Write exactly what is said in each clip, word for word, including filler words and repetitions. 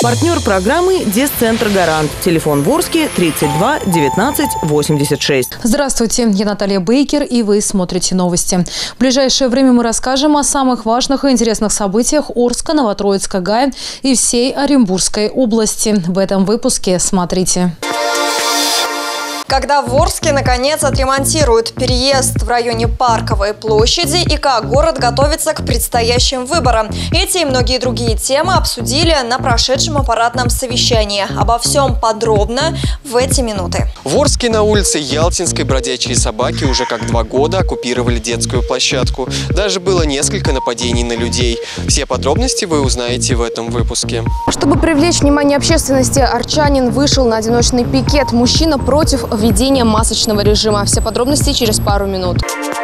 Партнер программы Десцентр Гарант. Телефон в Орске тридцать два девятнадцать восемьдесят шесть. Здравствуйте, я Наталья Бейкер, и вы смотрите новости. В ближайшее время мы расскажем о самых важных и интересных событиях Орска, Новотроицка, Гая и всей Оренбургской области. В этом выпуске смотрите. Когда в Орске наконец отремонтируют переезд в районе Парковой площади и как город готовится к предстоящим выборам. Эти и многие другие темы обсудили на прошедшем аппаратном совещании. Обо всем подробно в эти минуты. В Орске на улице Ялтинской бродячие собаки уже как два года оккупировали детскую площадку. Даже было несколько нападений на людей. Все подробности вы узнаете в этом выпуске. Чтобы привлечь внимание общественности, орчанин вышел на одиночный пикет. Мужчина против введения масочного режима. Все подробности через пару минут.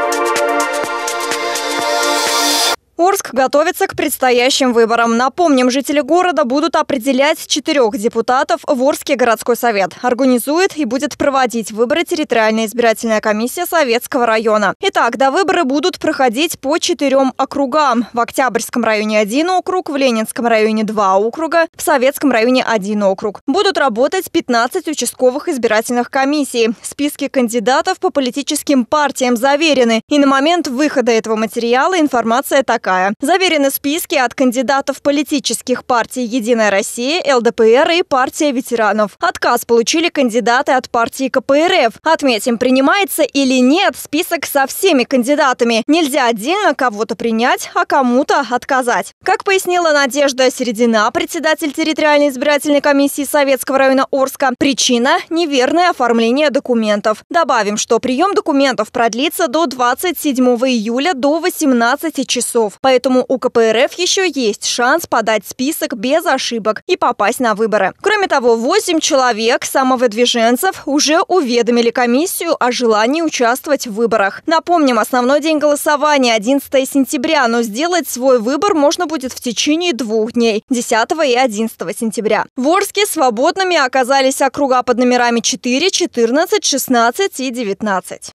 Орск готовится к предстоящим выборам. Напомним, жители города будут определять четырех депутатов в Орский городской совет. Организует и будет проводить выборы территориальная избирательная комиссия Советского района. Итак, до выборы будут проходить по четырем округам. В Октябрьском районе один округ, в Ленинском районе два округа, в Советском районе один округ. Будут работать пятнадцать участковых избирательных комиссий. Списки кандидатов по политическим партиям заверены. И на момент выхода этого материала информация такая. Заверены списки от кандидатов политических партий «Единая Россия», эл дэ пэ эр и партия ветеранов. Отказ получили кандидаты от партии ка пэ эр эф. Отметим, принимается или нет список со всеми кандидатами. Нельзя отдельно кого-то принять, а кому-то отказать. Как пояснила Надежда Середина, председатель территориальной избирательной комиссии Советского района Орска, причина – неверное оформление документов. Добавим, что прием документов продлится до двадцать седьмого июля до восемнадцати часов. Поэтому у ка пэ эр эф еще есть шанс подать список без ошибок и попасть на выборы. Кроме того, восемь человек, самовыдвиженцев, уже уведомили комиссию о желании участвовать в выборах. Напомним, основной день голосования – одиннадцатого сентября, но сделать свой выбор можно будет в течение двух дней – десятого и одиннадцатого сентября. В Орске свободными оказались округа под номерами четыре, четырнадцать, шестнадцать и девятнадцать.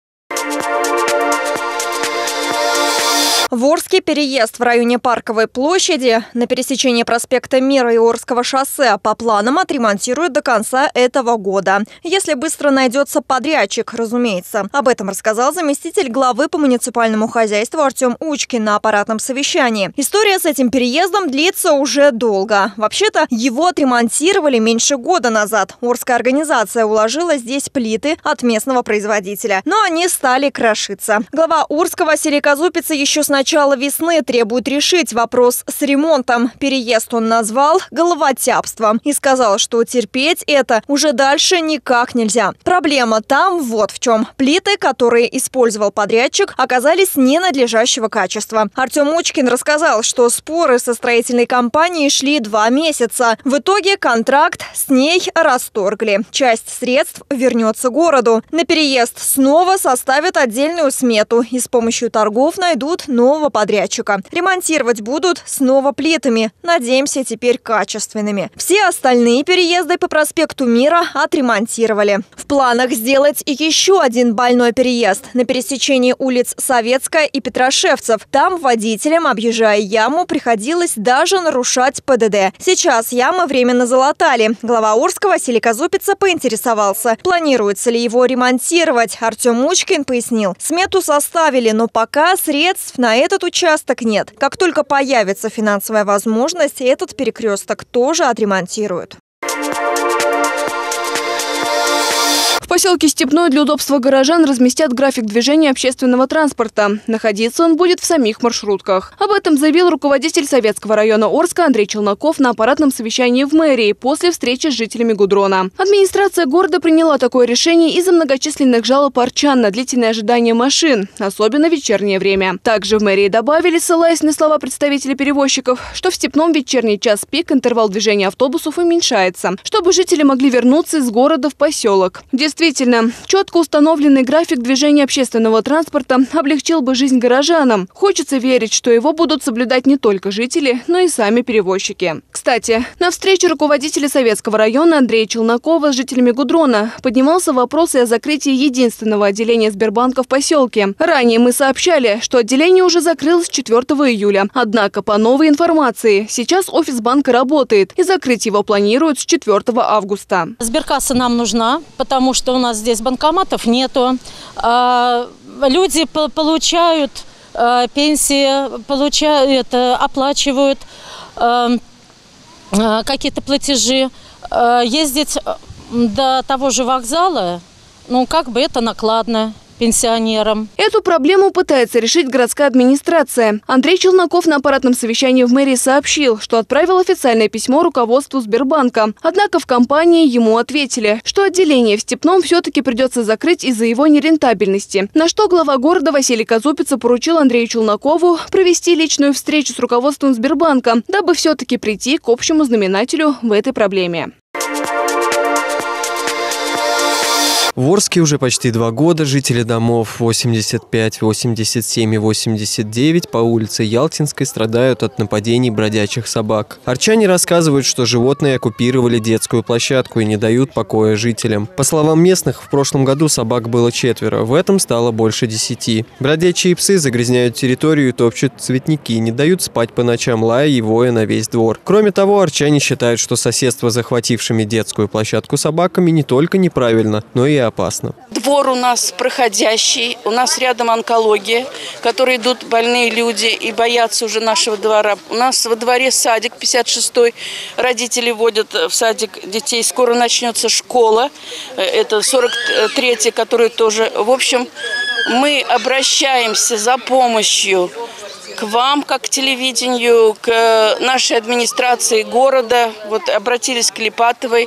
В Орске переезд в районе Парковой площади на пересечении проспекта Мира и Орского шоссе по планам отремонтируют до конца этого года. Если быстро найдется подрядчик, разумеется. Об этом рассказал заместитель главы по муниципальному хозяйству Артем Учкин на аппаратном совещании. История с этим переездом длится уже долго. Вообще-то его отремонтировали меньше года назад. Орская организация уложила здесь плиты от местного производителя. Но они стали крошиться. Глава Орска Василий Казупица еще с начала весны требует решить вопрос с ремонтом. Переезд он назвал головотяпством и сказал, что терпеть это уже дальше никак нельзя. Проблема там вот в чем. Плиты, которые использовал подрядчик, оказались ненадлежащего качества. Артем Учкин рассказал, что споры со строительной компанией шли два месяца. В итоге контракт с ней расторгли. Часть средств вернется городу. На переезд снова составят отдельную смету и с помощью торгов найдут новые нового подрядчика. Ремонтировать будут снова плитами. Надеемся, теперь качественными. Все остальные переезды по проспекту Мира отремонтировали. В планах сделать еще один больной переезд на пересечении улиц Советская и Петрошевцев. Там водителям, объезжая яму, приходилось даже нарушать пэ дэ дэ. Сейчас ямы временно залатали. Глава Орска Василий Казупица поинтересовался, планируется ли его ремонтировать. Артем Учкин пояснил, смету составили, но пока средств на этот участок нет. Как только появится финансовая возможность, этот перекресток тоже отремонтируют. В поселке Степной для удобства горожан разместят график движения общественного транспорта. Находиться он будет в самих маршрутках. Об этом заявил руководитель Советского района Орска Андрей Челноков на аппаратном совещании в мэрии после встречи с жителями Гудрона. Администрация города приняла такое решение из-за многочисленных жалоб орчан на длительное ожидание машин, особенно в вечернее время. Также в мэрии добавили, ссылаясь на слова представителей перевозчиков, что в Степном вечерний час пик интервал движения автобусов уменьшается, чтобы жители могли вернуться из города в поселок. Действительно, Действительно, четко установленный график движения общественного транспорта облегчил бы жизнь горожанам. Хочется верить, что его будут соблюдать не только жители, но и сами перевозчики. Кстати, на встрече руководителя Советского района Андрея Челнокова с жителями Гудрона поднимался вопрос и о закрытии единственного отделения Сбербанка в поселке. Ранее мы сообщали, что отделение уже закрылось четвёртого июля. Однако, по новой информации, сейчас офис банка работает и закрыть его планируют с четвёртого августа. Сберкасса нам нужна, потому что у нас здесь банкоматов нету. Люди получают пенсии, получают, оплачивают какие-то платежи. Ездить до того же вокзала, ну, как бы это накладно пенсионерам. Эту проблему пытается решить городская администрация. Андрей Челноков на аппаратном совещании в мэрии сообщил, что отправил официальное письмо руководству Сбербанка. Однако в компании ему ответили, что отделение в Степном все-таки придется закрыть из-за его нерентабельности. На что глава города Василий Казупица поручил Андрею Челнокову провести личную встречу с руководством Сбербанка, дабы все-таки прийти к общему знаменателю в этой проблеме. В Орске уже почти два года жители домов восемьдесят пять, восемьдесят семь и восемьдесят девять по улице Ялтинской страдают от нападений бродячих собак. Арчане рассказывают, что животные оккупировали детскую площадку и не дают покоя жителям. По словам местных, в прошлом году собак было четверо, в этом стало больше десяти. Бродячие псы загрязняют территорию и топчут цветники, не дают спать по ночам, лая и воя на весь двор. Кроме того, арчане считают, что соседство с захватившими детскую площадку собаками не только неправильно, но и опасно. Двор у нас проходящий, у нас рядом онкология, в которой идут больные люди и боятся уже нашего двора. У нас во дворе садик пятьдесят шестой, родители водят в садик детей, скоро начнется школа, это сорок третья, которая тоже. В общем, мы обращаемся за помощью к вам, как к телевидению, к нашей администрации города, вот обратились к Липатовой.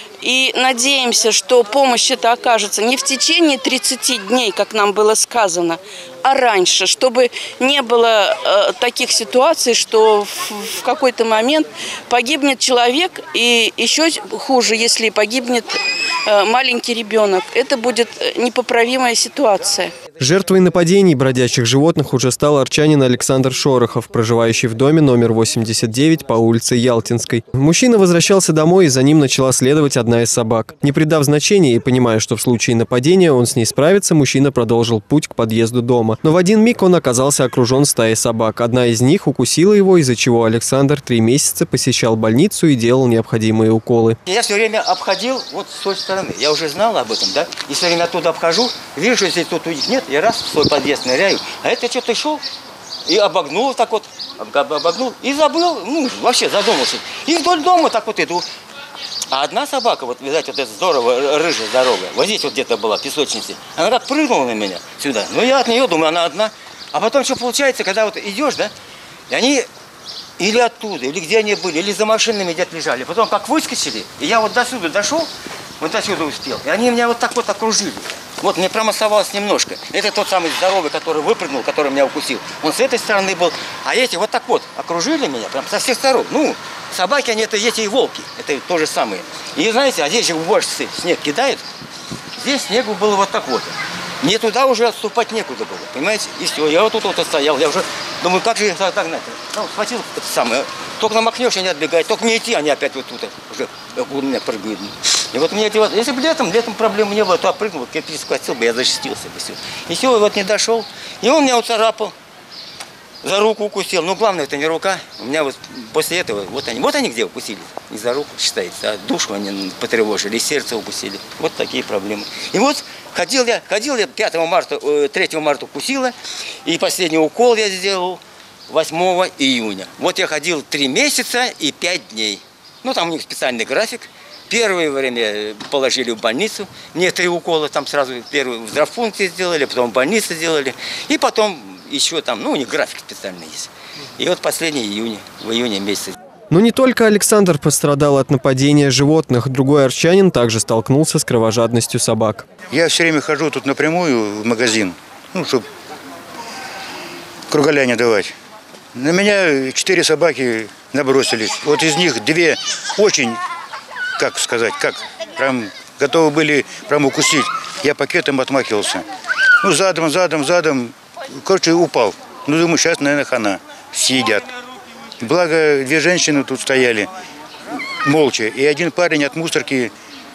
И надеемся, что помощь эта окажется не в течение тридцати дней, как нам было сказано, а раньше, чтобы не было э, таких ситуаций, что в, в какой-то момент погибнет человек, и еще хуже, если погибнет э, маленький ребенок. Это будет непоправимая ситуация. Жертвой нападений бродячих животных уже стал арчанин Александр Шорохов, проживающий в доме номер восемьдесят девять по улице Ялтинской. Мужчина возвращался домой, и за ним начала следовать одна из собак. Не придав значения и понимая, что в случае нападения он с ней справится, мужчина продолжил путь к подъезду дома. Но в один миг он оказался окружен стаей собак. Одна из них укусила его, из-за чего Александр три месяца посещал больницу и делал необходимые уколы. Я все время обходил вот с той стороны. Я уже знал об этом, да? И все время оттуда обхожу, вижу, что здесь тут у них нет, я раз в свой подъезд ныряю, а это что-то шел и обогнул так вот, обогнул и забыл, ну, вообще задумался. И вдоль дома так вот иду. А одна собака, вот, видать, вот эта здорово рыжая дорога, вот здесь вот где-то была, в песочнице, она так прыгнула на меня сюда. Ну, я от нее думаю, она одна. А потом что получается, когда вот идешь, да, и они или оттуда, или где они были, или за машинами где-то лежали. Потом как выскочили, и я вот до сюда дошел, вот до сюда успел, и они меня вот так вот окружили. Вот мне прям оставалось немножко. Это тот самый здоровый, который выпрыгнул, который меня укусил. Он с этой стороны был, а эти вот так вот окружили меня, прям со всех сторон. Ну, собаки, они это эти и волки, это то же самое. И знаете, а здесь же уборщицы снег кидают, здесь снегу было вот так вот. Мне туда уже отступать некуда было, понимаете? И все, я вот тут вот стоял, я уже думаю, как же их догнать? Ну, схватил это самое, только намахнешь, они отбегают, только мне идти, они опять вот тут уже у меня прыгают. И вот мне делать, если бы летом, летом проблем не было, то опрыгнул, кирпич схватил бы, я защитился бы, все. И все, вот не дошел, и он меня уцарапал, за руку укусил, но главное это не рука, у меня вот после этого, вот они, вот они где укусили, не за руку считается, а душу они потревожили, и сердце укусили, вот такие проблемы. И вот ходил я, ходил я пятого марта, третьего марта укусила, и последний укол я сделал восьмого июня. Вот я ходил три месяца и пять дней, ну там у них специальный график. Первое время положили в больницу, мне три укола, там сразу первый в здравпункте сделали, потом в больнице сделали, и потом еще там, ну у них график специальный есть. И вот последний июня, в июне месяце. Но не только Александр пострадал от нападения животных, другой арчанин также столкнулся с кровожадностью собак. Я все время хожу тут напрямую в магазин, ну, чтобы кругаля не давать. На меня четыре собаки набросились, вот из них две очень... Как сказать, как прям готовы были прям укусить. Я пакетом отмахивался. Ну, задом, задом, задом. Короче, упал. Ну, думаю, сейчас, наверное, хана. Съедят. Благо, две женщины тут стояли молча. И один парень от мусорки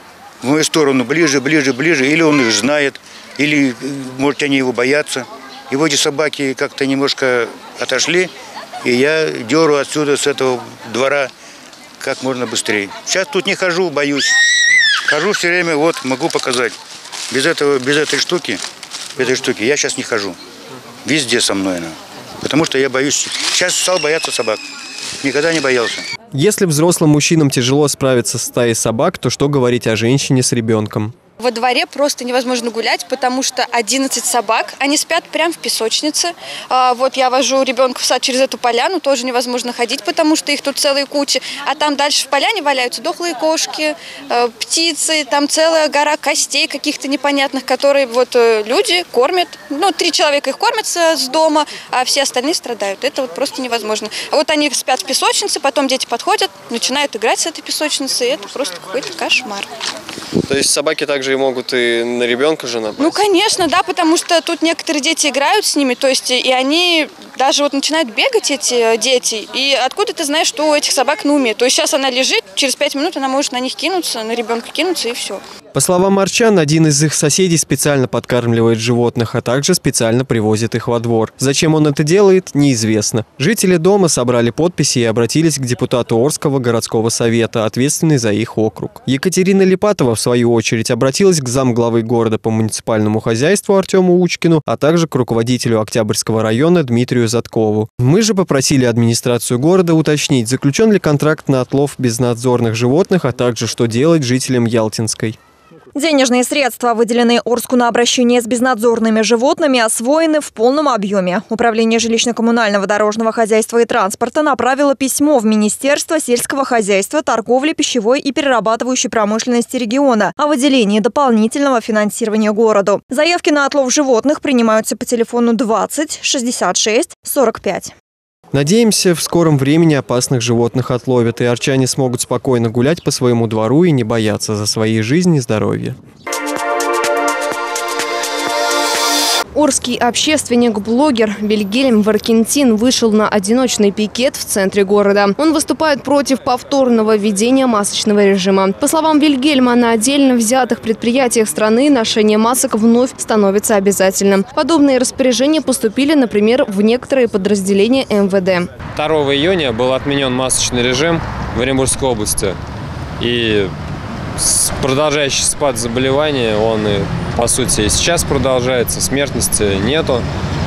в мою сторону ближе, ближе, ближе. Или он их знает, или, может, они его боятся. И вот эти собаки как-то немножко отошли. И я деру отсюда, с этого двора, как можно быстрее. Сейчас тут не хожу, боюсь. Хожу все время, вот, могу показать. Без этого, без этой штуки, без этой штуки я сейчас не хожу. Везде со мной она. Потому что я боюсь. Сейчас стал бояться собак. Никогда не боялся. Если взрослым мужчинам тяжело справиться с стаей собак, то что говорить о женщине с ребенком? Во дворе просто невозможно гулять, потому что одиннадцать собак, они спят прямо в песочнице. А, вот я вожу ребенка в сад через эту поляну, тоже невозможно ходить, потому что их тут целые кучи. А там дальше в поляне валяются дохлые кошки, э, птицы, там целая гора костей каких-то непонятных, которые вот э, люди кормят. Ну, три человека их кормят с дома, а все остальные страдают. Это вот просто невозможно. А вот они спят в песочнице, потом дети подходят, начинают играть с этой песочницей, и это просто какой-то кошмар. То есть собаки также и могут и на ребенка же напасть? Ну, конечно, да, потому что тут некоторые дети играют с ними, то есть и они даже вот начинают бегать, эти дети, и откуда ты знаешь, что у этих собак на уме? То есть сейчас она лежит, через пять минут она может на них кинуться, на ребенка кинуться, и все. По словам арчан, один из их соседей специально подкармливает животных, а также специально привозит их во двор. Зачем он это делает, неизвестно. Жители дома собрали подписи и обратились к депутату Орского городского совета, ответственной за их округ. Екатерина Липатова, в свою очередь, обратилась к замглавы города по муниципальному хозяйству Артему Учкину, а также к руководителю Октябрьского района Дмитрию Заткову. Мы же попросили администрацию города уточнить, заключен ли контракт на отлов безнадзорных животных, а также что делать жителям Ялтинской. Денежные средства, выделенные Орску на обращение с безнадзорными животными, освоены в полном объеме. Управление жилищно-коммунального, дорожного хозяйства и транспорта направило письмо в Министерство сельского хозяйства, торговли, пищевой и перерабатывающей промышленности региона о выделении дополнительного финансирования городу. Заявки на отлов животных принимаются по телефону двадцать шестьдесят шесть сорок пять. Надеемся, в скором времени опасных животных отловят, и арчане смогут спокойно гулять по своему двору и не бояться за свои жизни и здоровье. Орский общественник-блогер Вильгельм Варкентин вышел на одиночный пикет в центре города. Он выступает против повторного введения масочного режима. По словам Вильгельма, на отдельно взятых предприятиях страны ношение масок вновь становится обязательным. Подобные распоряжения поступили, например, в некоторые подразделения эм вэ дэ. второго июня был отменен масочный режим в Оренбургской области. И продолжающий спад заболеваний, он и, по сути, и сейчас продолжается, смертности нету.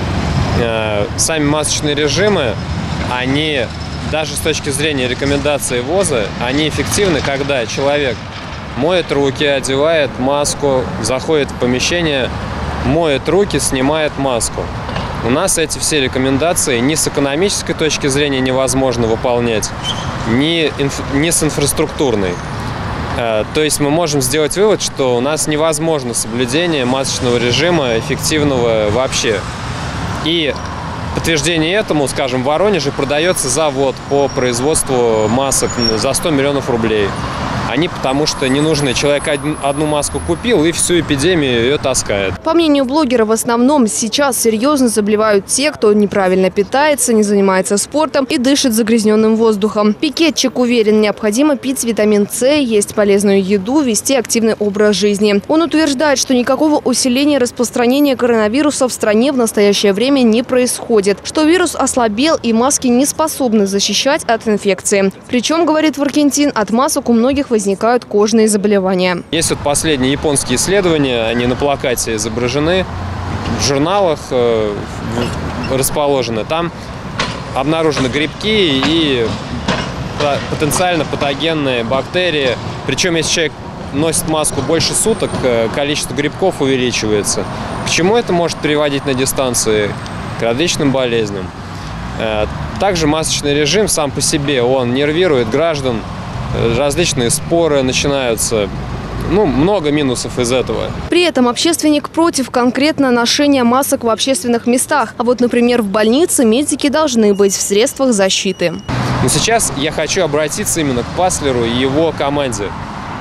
Сами масочные режимы, они, даже с точки зрения рекомендаций ВОЗа, они эффективны, когда человек моет руки, одевает маску, заходит в помещение, моет руки, снимает маску. У нас эти все рекомендации ни с экономической точки зрения невозможно выполнять, ни, инф... ни с инфраструктурной. То есть мы можем сделать вывод, что у нас невозможно соблюдение масочного режима эффективного вообще. И подтверждение этому, скажем, в Воронеже продается завод по производству масок за сто миллионов рублей. Они потому что не нужны. Человек одну маску купил и всю эпидемию ее таскает. По мнению блогера, в основном сейчас серьезно заболевают те, кто неправильно питается, не занимается спортом и дышит загрязненным воздухом. Пикетчик уверен, необходимо пить витамин С, есть полезную еду, вести активный образ жизни. Он утверждает, что никакого усиления распространения коронавируса в стране в настоящее время не происходит, что вирус ослабел и маски не способны защищать от инфекции. Причем, говорит Варкентин, от масок у многих возникают кожные заболевания. Есть вот последние японские исследования, они на плакате изображены, в журналах э, расположены. Там обнаружены грибки и потенциально патогенные бактерии. Причем, если человек носит маску больше суток, количество грибков увеличивается. К чему это может приводить на дистанции? К различным болезням. Также масочный режим сам по себе, он нервирует граждан. Различные споры начинаются. Ну, много минусов из этого. При этом общественник против конкретно ношения масок в общественных местах. А вот, например, в больнице медики должны быть в средствах защиты. Но сейчас я хочу обратиться именно к Паслеру и его команде.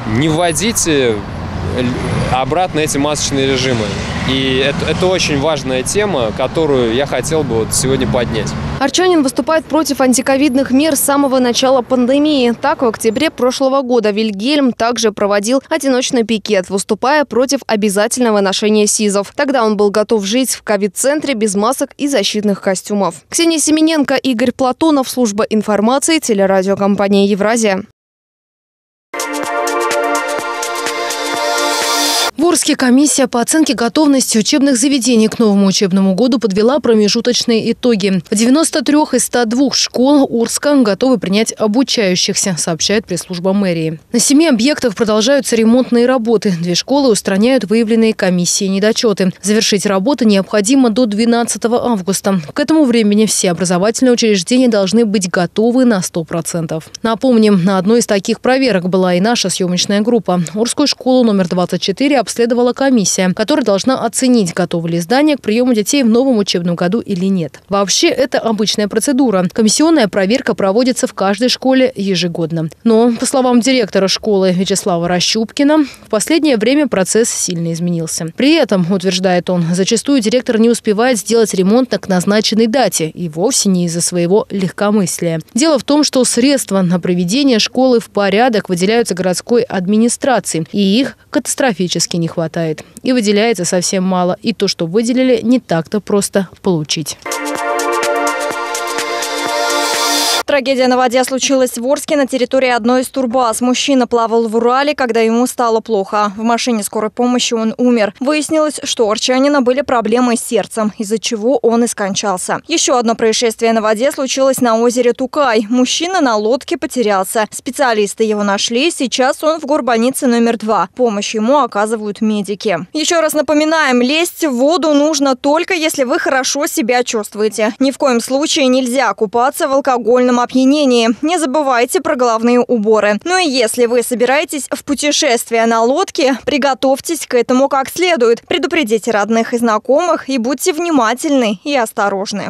не вводите обратно эти масочные режимы. И это, это очень важная тема, которую я хотел бы вот сегодня поднять. Арчанин выступает против антиковидных мер с самого начала пандемии. Так, в октябре прошлого года Вильгельм также проводил одиночный пикет, выступая против обязательного ношения СИЗов. Тогда он был готов жить в ковид-центре без масок и защитных костюмов. Ксения Семененко, Игорь Платонов, служба информации, телерадиокомпания «Евразия». В Орске комиссия по оценке готовности учебных заведений к новому учебному году подвела промежуточные итоги. В девяноста трёх из ста двух школ Орска готовы принять обучающихся, сообщает пресс-служба мэрии. На семи объектах продолжаются ремонтные работы. Две школы устраняют выявленные комиссией недочеты. Завершить работы необходимо до двенадцатого августа. К этому времени все образовательные учреждения должны быть готовы на сто процентов. Напомним, на одной из таких проверок была и наша съемочная группа. Орскую школу номер двадцать четыре обследовала комиссия, которая должна оценить, готовы ли здания к приему детей в новом учебном году или нет. Вообще, это обычная процедура. Комиссионная проверка проводится в каждой школе ежегодно. Но, по словам директора школы Вячеслава Рощупкина, в последнее время процесс сильно изменился. При этом, утверждает он, зачастую директор не успевает сделать ремонт к назначенной дате и вовсе не из-за своего легкомыслия. Дело в том, что средства на приведение школы в порядок выделяются городской администрации, и их катастрофически не хватает. И выделяется совсем мало. И то, что выделили, не так-то просто получить. Трагедия на воде случилась в Орске на территории одной из турбаз. Мужчина плавал в Урале, когда ему стало плохо. В машине скорой помощи он умер. Выяснилось, что у арчанина были проблемы с сердцем, из-за чего он и скончался. Еще одно происшествие на воде случилось на озере Тукай. Мужчина на лодке потерялся. Специалисты его нашли. Сейчас он в горбольнице номер два. Помощь ему оказывают медики. Еще раз напоминаем, лезть в воду нужно только если вы хорошо себя чувствуете. Ни в коем случае нельзя купаться в алкогольном опьянении. Не забывайте про головные уборы. Ну и если вы собираетесь в путешествие на лодке, приготовьтесь к этому как следует. Предупредите родных и знакомых и будьте внимательны и осторожны.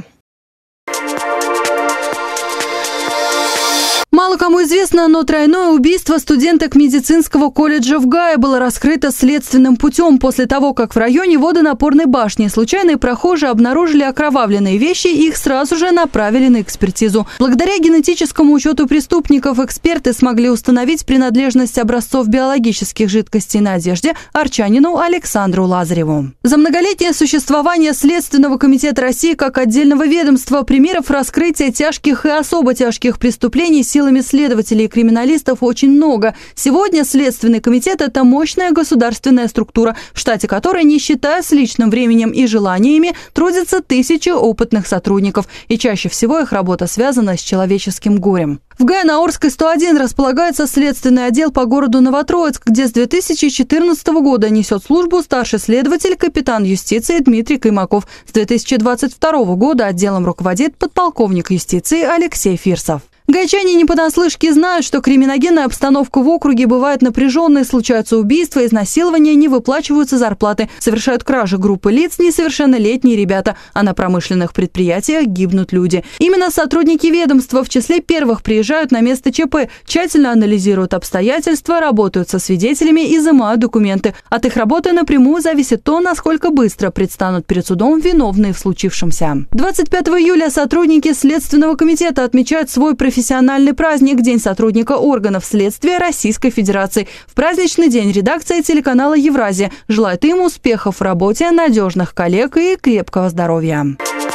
Мало кому известно, но тройное убийство студенток медицинского колледжа в Гае было раскрыто следственным путем после того, как в районе водонапорной башни случайные прохожие обнаружили окровавленные вещи и их сразу же направили на экспертизу. Благодаря генетическому учету преступников эксперты смогли установить принадлежность образцов биологических жидкостей на одежде арчанину Александру Лазареву. За многолетнее существование Следственного комитета России как отдельного ведомства примеров раскрытия тяжких и особо тяжких преступлений силами следователей и криминалистов очень много. Сегодня Следственный комитет – это мощная государственная структура, в штате которой, не считая с личным временем и желаниями, трудятся тысячи опытных сотрудников. И чаще всего их работа связана с человеческим горем. В Гае на Орской сто один располагается следственный отдел по городу Новотроицк, где с две тысячи четырнадцатого года несет службу старший следователь, капитан юстиции Дмитрий Каймаков. С две тысячи двадцать второго года отделом руководит подполковник юстиции Алексей Фирсов. Гайчане не понаслышке знают, что криминогенная обстановка в округе бывает напряженной, случаются убийства, изнасилования, не выплачиваются зарплаты, совершают кражи группы лиц несовершеннолетние ребята, а на промышленных предприятиях гибнут люди. Именно сотрудники ведомства в числе первых приезжают на место ЧП, тщательно анализируют обстоятельства, работают со свидетелями, изымают документы. От их работы напрямую зависит то, насколько быстро предстанут перед судом виновные в случившемся. двадцать пятого июля сотрудники Следственного комитета отмечают свой профессиональный Профессиональный праздник – День сотрудника органов следствия Российской Федерации. В праздничный день редакция телеканала «Евразия» желает им успехов в работе, надежных коллег и крепкого здоровья.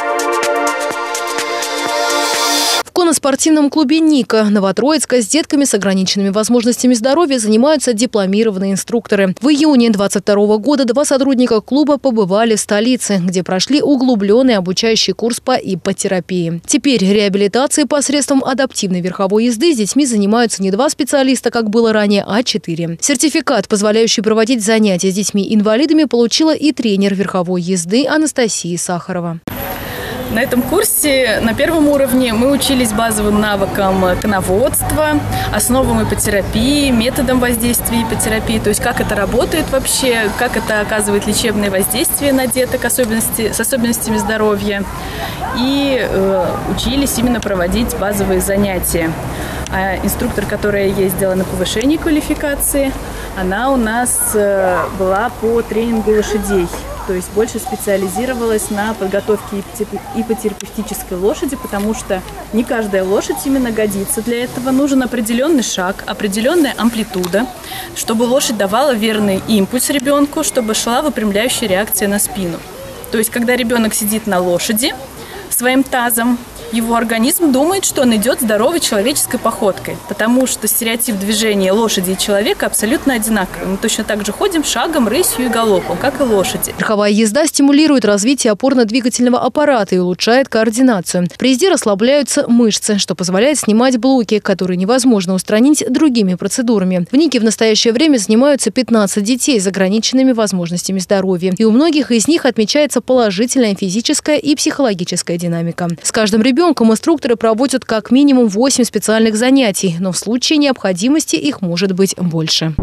В конно-спортивном клубе «Ника» Новотроицка с детками с ограниченными возможностями здоровья занимаются дипломированные инструкторы. В июне двадцать второго года два сотрудника клуба побывали в столице, где прошли углубленный обучающий курс по иппотерапии. Теперь реабилитацией посредством адаптивной верховой езды с детьми занимаются не два специалиста, как было ранее, а четыре. Сертификат, позволяющий проводить занятия с детьми-инвалидами, получила и тренер верховой езды Анастасия Сахарова. На этом курсе на первом уровне мы учились базовым навыкам коноводства, основам иппотерапии, методам воздействия иппотерапии, то есть как это работает вообще, как это оказывает лечебное воздействие на деток особенности, с особенностями здоровья. И э, учились именно проводить базовые занятия. А инструктор, которая ездила на повышение квалификации, она у нас была по тренингу лошадей. То есть больше специализировалась на подготовке ипотерапевтической лошади, потому что не каждая лошадь именно годится для этого. Нужен определенный шаг, определенная амплитуда, чтобы лошадь давала верный импульс ребенку, чтобы шла выпрямляющая реакция на спину. То есть когда ребенок сидит на лошади своим тазом, его организм думает, что он идет здоровой человеческой походкой, потому что стереотип движения лошади и человека абсолютно одинаковый. Мы точно так же ходим шагом, рысью и галопом, как и лошади. Верховая езда стимулирует развитие опорно-двигательного аппарата и улучшает координацию. При езде расслабляются мышцы, что позволяет снимать блоки, которые невозможно устранить другими процедурами. В НИКе в настоящее время занимаются пятнадцать детей с ограниченными возможностями здоровья. И у многих из них отмечается положительная физическая и психологическая динамика. С каждым ребенком инструкторы проводят как минимум восемь специальных занятий, но в случае необходимости их может быть больше.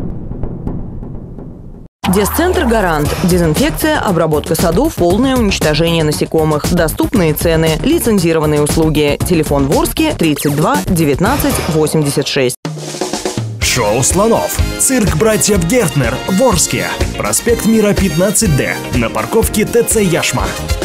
Десцентр «Гарант». Дезинфекция, обработка садов, полное уничтожение насекомых. Доступные цены. Лицензированные услуги. Телефон в Орске тридцать два девятнадцать восемьдесят шесть. Шоу слонов. Цирк братьев Гертнер в Орске. Проспект Мира пятнадцать Д. На парковке ТЦ «Яшма».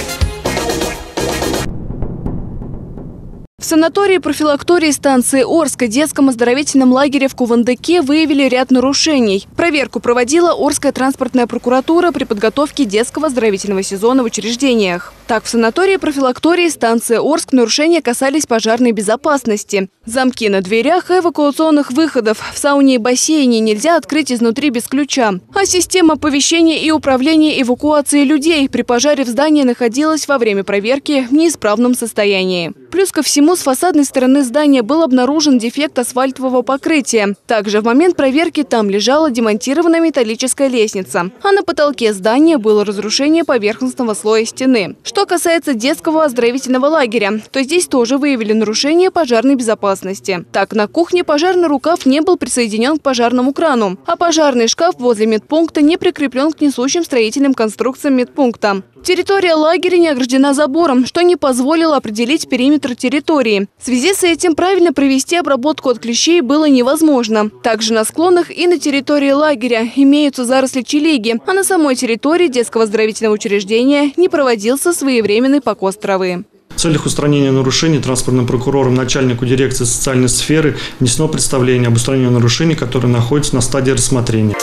В санатории-профилактории станции Орска детском оздоровительном лагере в Кувандыке выявили ряд нарушений. Проверку проводила Орская транспортная прокуратура при подготовке детского оздоровительного сезона в учреждениях. Так, в санатории-профилактории станции Орск нарушения касались пожарной безопасности. Замки на дверях и эвакуационных выходов в сауне и бассейне нельзя открыть изнутри без ключа. А система оповещения и управления эвакуацией людей при пожаре в здании находилась во время проверки в неисправном состоянии. Плюс ко всему, с фасадной стороны здания был обнаружен дефект асфальтового покрытия. Также в момент проверки там лежала демонтированная металлическая лестница, а на потолке здания было разрушение поверхностного слоя стены. Что касается детского оздоровительного лагеря, то здесь тоже выявили нарушение пожарной безопасности. Так, на кухне пожарный рукав не был присоединен к пожарному крану, а пожарный шкаф возле медпункта не прикреплен к несущим строительным конструкциям медпункта. Территория лагеря не ограждена забором, что не позволило определить периметр территории. В связи с этим правильно провести обработку от клещей было невозможно. Также на склонах и на территории лагеря имеются заросли челиги, а на самой территории детского оздоровительного учреждения не проводился своевременный покос травы. В целях устранения нарушений транспортным прокурором начальнику дирекции социальной сферы внесено представление об устранении нарушений, которые находятся на стадии рассмотрения.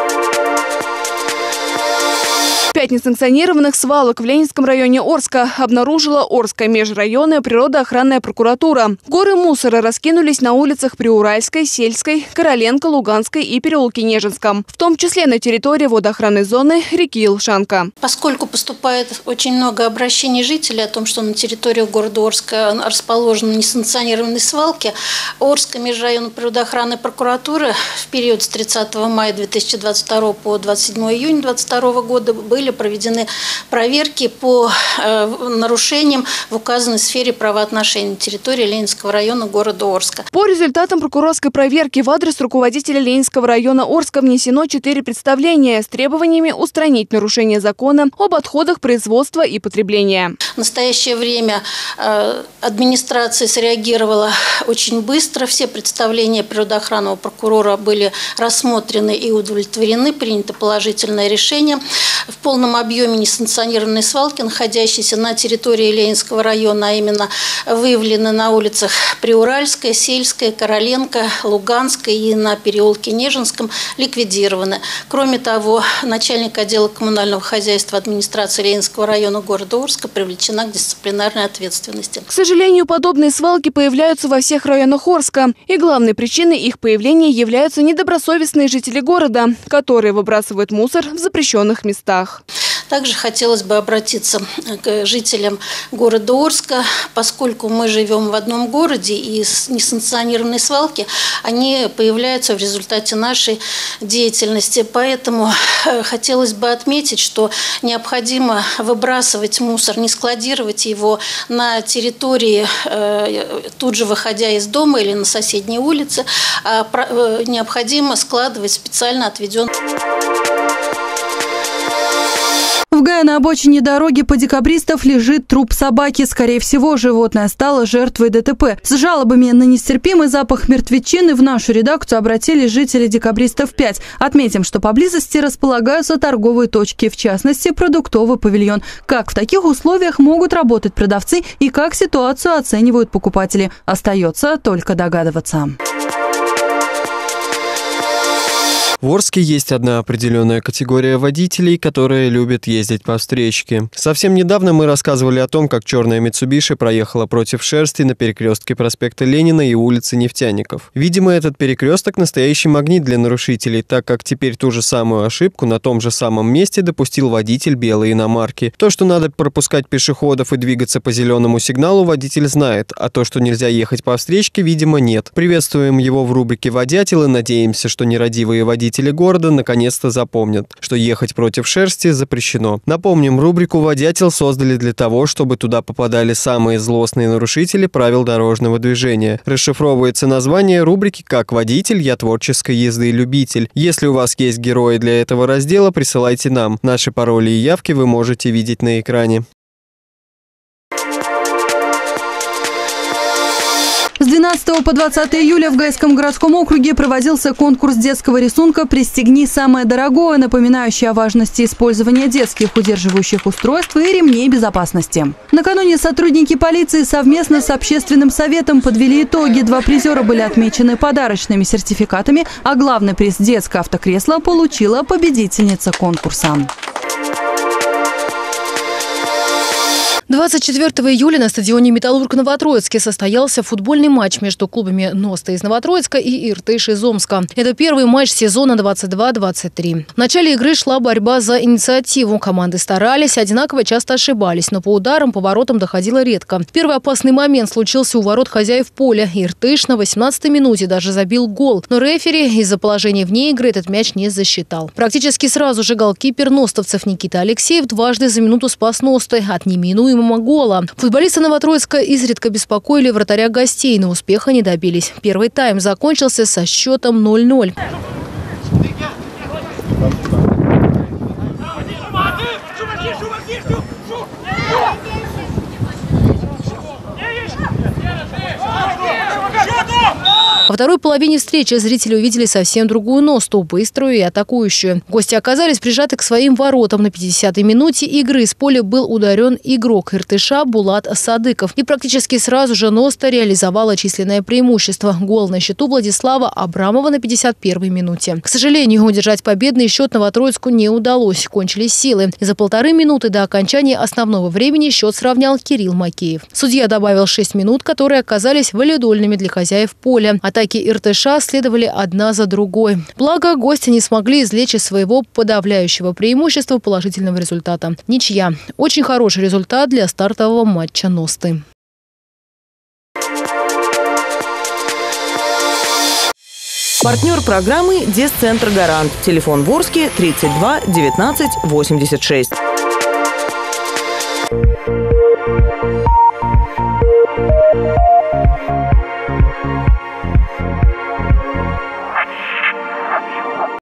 Пять несанкционированных свалок в Ленинском районе Орска обнаружила Орская межрайонная природоохранная прокуратура. Горы мусора раскинулись на улицах Приуральской, Сельской, Короленко, Луганской и переулке Нежинском, в том числе на территории водоохранной зоны реки Илшанка. Поскольку поступает очень много обращений жителей о том, что на территории города Орска расположены несанкционированные свалки, Орская межрайонная природоохранная прокуратура в период с тридцатого мая две тысячи двадцать второго по двадцать седьмое июня две тысячи двадцать второго года были проведены проверки по э, нарушениям в указанной сфере правоотношений на территории Ленинского района города Орска. По результатам прокурорской проверки в адрес руководителя Ленинского района Орска внесено четыре представления с требованиями устранить нарушение закона об отходах производства и потребления. В настоящее время э, администрация среагировала очень быстро. Все представления природоохранного прокурора были рассмотрены и удовлетворены. Принято положительное решение. В полном объеме несанкционированные свалки, находящиеся на территории Ленинского района, а именно выявлены на улицах Приуральская, Сельская, Короленко, Луганская и на переулке Нежинском, ликвидированы. Кроме того, начальник отдела коммунального хозяйства администрации Ленинского района города Орска привлечена к дисциплинарной ответственности. К сожалению, подобные свалки появляются во всех районах Орска. И главной причиной их появления являются недобросовестные жители города, которые выбрасывают мусор в запрещенных местах. Также хотелось бы обратиться к жителям города Орска, поскольку мы живем в одном городе, и несанкционированные свалки, они появляются в результате нашей деятельности. Поэтому хотелось бы отметить, что необходимо выбрасывать мусор, не складировать его на территории, тут же выходя из дома или на соседней улице, а необходимо складывать в специально отведенные. В Вспоминая, на обочине дороги по Декабристов лежит труп собаки. Скорее всего, животное стало жертвой ДТП. С жалобами на нестерпимый запах мертвечины в нашу редакцию обратились жители Декабристов пять. Отметим, что поблизости располагаются торговые точки, в частности, продуктовый павильон. Как в таких условиях могут работать продавцы и как ситуацию оценивают покупатели, остается только догадываться. В Орске есть одна определенная категория водителей, которые любят ездить по встречке. Совсем недавно мы рассказывали о том, как черная Митсубиши проехала против шерсти на перекрестке проспекта Ленина и улицы Нефтяников. Видимо, этот перекресток – настоящий магнит для нарушителей, так как теперь ту же самую ошибку на том же самом месте допустил водитель белой иномарки. То, что надо пропускать пешеходов и двигаться по зеленому сигналу, водитель знает, а то, что нельзя ехать по встречке, видимо, нет. Приветствуем его в рубрике «Водятел» и надеемся, что нерадивые водители Водители города наконец-то запомнят, что ехать против шерсти запрещено. Напомним, рубрику «Водятел» создали для того, чтобы туда попадали самые злостные нарушители правил дорожного движения. Расшифровывается название рубрики как «Водитель, я творческой езды любитель». Если у вас есть герои для этого раздела, присылайте нам. Наши пароли и явки вы можете видеть на экране. С двенадцатого по двадцатое июля в Гайском городском округе проводился конкурс детского рисунка «Пристегни самое дорогое», напоминающий о важности использования детских удерживающих устройств и ремней безопасности. Накануне сотрудники полиции совместно с общественным советом подвели итоги. Два призера были отмечены подарочными сертификатами, а главный приз – детское автокресло получила победительница конкурса. двадцать четвёртого июля на стадионе «Металлург» в Новотроицке состоялся футбольный матч между клубами «Носта» из Новотроицка и «Иртыш» из Омска. Это первый матч сезона двадцать два двадцать три. В начале игры шла борьба за инициативу. Команды старались, одинаково часто ошибались, но по ударам, по воротам доходило редко. Первый опасный момент случился у ворот хозяев поля. «Иртыш» на восемнадцатой минуте даже забил гол, но рефери из-за положения вне игры этот мяч не засчитал. Практически сразу же голкипер ностовцев Никита Алексеев дважды за минуту спас «Носты» от неминуемого гола. Футболисты Новотроицка изредка беспокоили вратаря гостей, но успеха не добились. Первый тайм закончился со счетом ноль ноль. Во второй половине встречи зрители увидели совсем другую «Носту», быструю и атакующую. Гости оказались прижаты к своим воротам. На пятидесятой минуте игры с поля был ударен игрок «Иртыша» Булат Садыков. И практически сразу же «Носта» реализовала численное преимущество. Гол на счету Владислава Абрамова на пятьдесят первой минуте. К сожалению, удержать победный счет Новотроицку не удалось. Кончились силы. И за полторы минуты до окончания основного времени счет сравнял Кирилл Макеев. Судья добавил шесть минут, которые оказались валидольными для хозяев поля. Атаки «Иртыша» следовали одна за другой. Благо, гости не смогли извлечь из своего подавляющего преимущества положительного результата. Ничья. Очень хороший результат для стартового матча «Носты». Партнер программы «Десцентр Гарант». Телефон в Орске тридцать два девятнадцать восемьдесят шесть.